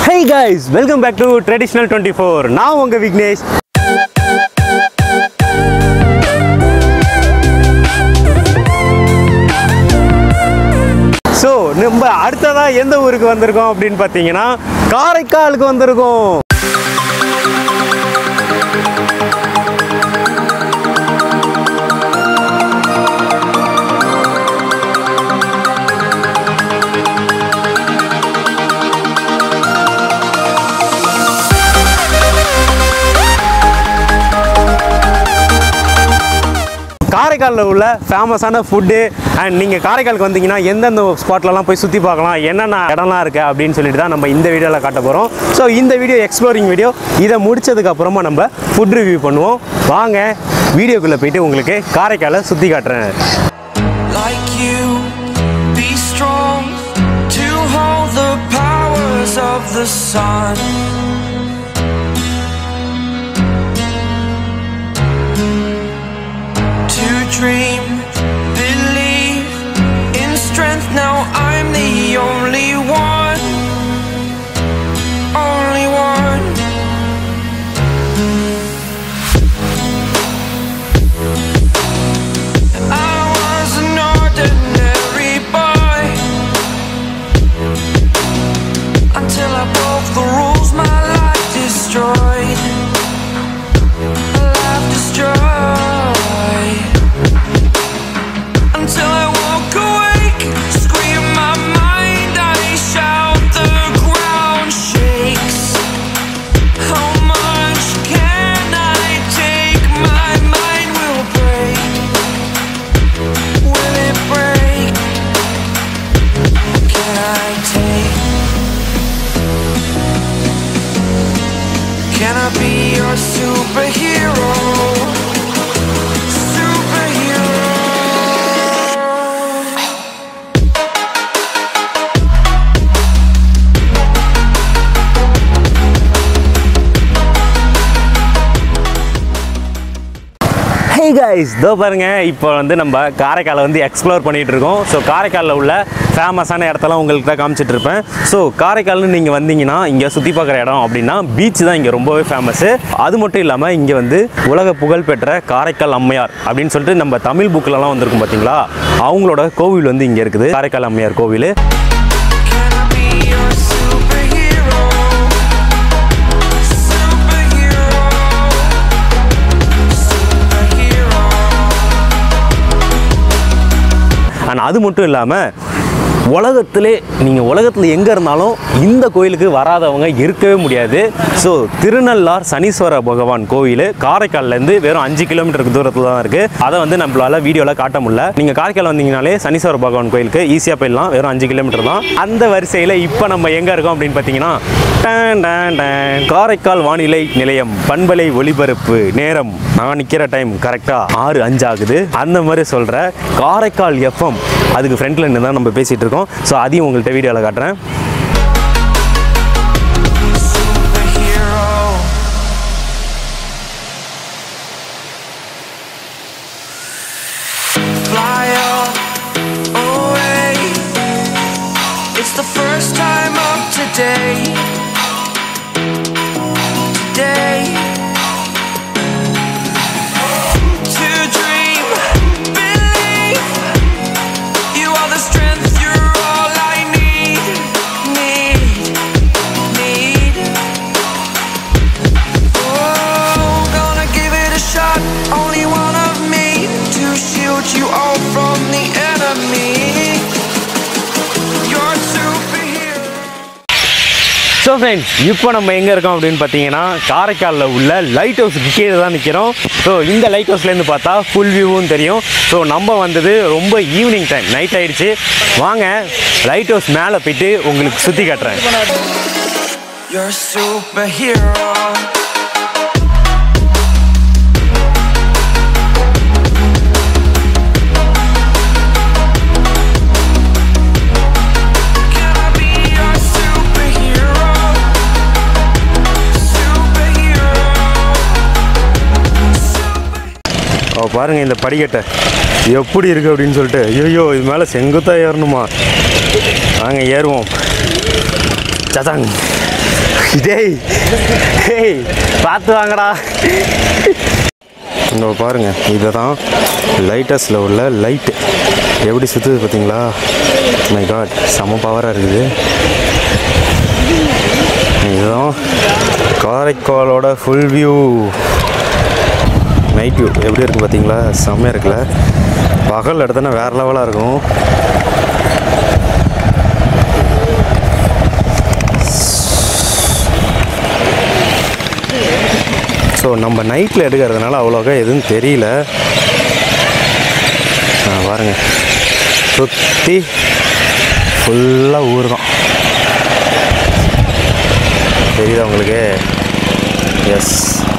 Hey guys, welcome back to Traditional 24. Now unga Vignesh. So, நம்ம அடுத்ததா எந்த ஊருக்கு வந்திருக்கோம் அப்படினு பாத்தீங்கன்னா காரைக்காலுக்கு வந்திருக்கோம். காரைக்காலில் உள்ள ஃபேமஸான ஃபுட்டு அண்ட் நீங்கள் காரைக்காலுக்கு வந்தீங்கன்னா எந்தெந்த ஸ்பாட்லலாம் போய் சுற்றி பார்க்கலாம், என்னென்ன இடம்லாம் இருக்குது அப்படின்னு சொல்லிட்டு தான் நம்ம இந்த வீடியோவில் காட்ட போகிறோம். ஸோ இந்த வீடியோ எக்ஸ்ப்ளோரிங் வீடியோ. இதை முடிச்சதுக்கப்புறமா நம்ம ஃபுட் ரிவ்யூ பண்ணுவோம். வாங்க வீடியோக்குள்ளே போயிட்டு உங்களுக்கு காரைக்காலை சுற்றி காட்டுறேன். Dream, believe in strength. Now I'm the only one, only one. I was an ordinary boy until I broke the rules. My life destroyed, life destroyed. Until I walk awake, scream my mind, I shout, the ground shakes. How much can I take? My mind will break. Will it break? Can I take? Can I be your superhero? Hey guys, இதோ பாருங்க, இப்போ வந்து நம்ம காரைக்காலை வந்து explore பண்ணிகிட்டு இருக்கோம். So காரைக்காலில் உள்ள ஃபேமஸான இடத்தெல்லாம் உங்களுக்கு தான் காமிச்சிட்டு இருப்பேன். ஸோ காரைக்கால்னு நீங்கள் வந்தீங்கன்னா இங்கே சுற்றி பார்க்குற இடம் அப்படின்னா பீச் தான் இங்கே ரொம்பவே ஃபேமஸ்ஸு. அது மட்டும் இல்லாமல் இங்கே வந்து உலக புகழ்பெற்ற காரைக்கால் அம்மையார் அப்படின்னு சொல்லிட்டு நம்ம தமிழ் புக்கிலலாம் வந்திருக்கும் பார்த்தீங்களா, அவங்களோட கோவில் வந்து இங்கே இருக்குது, காரைக்கால் அம்மையார் கோவில். ஆனால் அது மட்டும் இல்லாமல் நீங்கள் உலகத்தில் எங்கே இருந்தாலும் இந்த கோயிலுக்கு வராதவங்க இருக்கவே முடியாது. ஸோ திருநள்ளார் சனீஸ்வர பகவான் கோயில் காரைக்கால்லேருந்து வெறும் 5 கிலோமீட்டருக்கு தூரத்தில் தான் இருக்குது. அதை வந்து நம்மளால் வீடியோவில் காட்ட முடியல. நீங்கள் காரைக்கால் வந்தீங்கனாலே சனீஸ்வர பகவான் கோயிலுக்கு ஈஸியாக போயிடலாம், வெறும் 5 கிலோமீட்டர் தான். அந்த வரிசையில் இப்போ நம்ம எங்கே இருக்கோம் அப்படின்னு பார்த்தீங்கன்னா காரைக்கால் வானிலை நிலையம் பண்பலை ஒளிபரப்பு நேரம். நான் நிற்கிற டைம் கரெக்டாக 6:05 ஆகுது. அந்த மாதிரி சொல்கிற காரைக்கால் எஃப்எம் அதுக்கு ஃப்ரண்ட்ல இருந்து தான் நம்ம பேசிகிட்டு இருக்கோம். ஸோ அதையும் உங்கள்கிட்ட வீடியோவில் காட்டுறேன். ஸோ ஃப்ரெண்ட்ஸ், இப்போ நம்ம எங்கே இருக்கோம் அப்படின்னு பார்த்தீங்கன்னா காரைக்காலில் உள்ள லைட் ஹவுஸுக்கு கீழே தான் நிற்கிறோம். ஸோ இந்த லைட் ஹவுஸ்லேருந்து பார்த்தா ஃபுல் வியூவும் தெரியும். ஸோ நம்ம வந்தது ரொம்ப ஈவினிங் டைம், நைட் ஆகிடுச்சு. வாங்க லைட் ஹவுஸ் மேலே போயிட்டு உங்களுக்கு சுற்றி காட்டுறேன். பாருங்கள் இந்த படிக்கட்டை எப்படி இருக்குது அப்படின்னு சொல்லிட்டு. ஐயோ, இது மேலே செங்குத்தாக ஏறணுமா? வாங்க ஏறுவோம். சதாங். டேய் டேய் பார்த்து வாங்கடா. இங்கே பாருங்கள், இதுதான் லைட்டஸ்டில் உள்ள லைட்டு எப்படி சுற்றுது பார்த்தீங்களா? மை காட், செம பவராக இருக்குது. இதுதான் காரைக்காலோட ஃபுல் வியூ, நைட் வியூ எப்படி இருக்குது பார்த்தீங்களா? செம்மையாக இருக்குல்ல? பகல் எடுத்தோன்னா வேறு லெவலாக இருக்கும். ஸோ நம்ம நைட்டில் எடுக்கிறதுனால அவ்வளோக்கா எதுவும் தெரியல. பாருங்கள், சுற்றி ஃபுல்லாக ஊர் தான். தெரியுதா உங்களுக்கு? எஸ்.